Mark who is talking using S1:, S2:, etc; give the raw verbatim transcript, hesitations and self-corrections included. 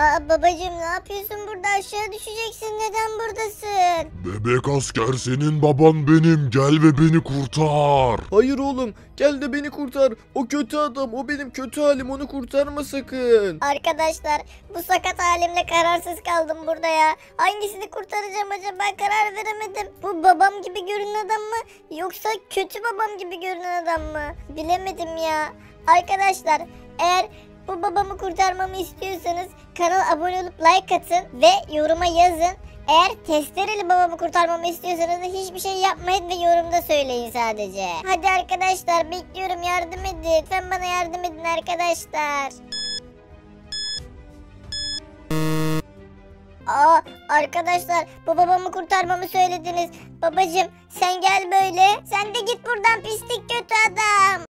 S1: Aa babacığım ne yapıyorsun burada? Aşağı düşeceksin. Neden buradasın?
S2: Bebek asker senin baban benim. Gel ve beni kurtar.
S3: Hayır oğlum, gel de beni kurtar. O kötü adam, o benim kötü halim, onu kurtarma sakın.
S1: Arkadaşlar bu sakat halimle kararsız kaldım burada ya. Hangisini kurtaracağım acaba, karar veremedim. Bu babam gibi görünen adam mı yoksa kötü babam gibi görünen adam mı? Bilemedim ya. Arkadaşlar eğer bu babamı kurtarmamı istiyorsanız kanala abone olup like atın ve yoruma yazın. Eğer testereli babamı kurtarmamı istiyorsanız da hiçbir şey yapmayın ve yorumda söyleyin sadece. Hadi arkadaşlar bekliyorum, yardım edin. Lütfen bana yardım edin arkadaşlar. Aa arkadaşlar bu babamı kurtarmamı söylediniz. Babacım sen gel böyle. Sen de git buradan pislik kötü adam.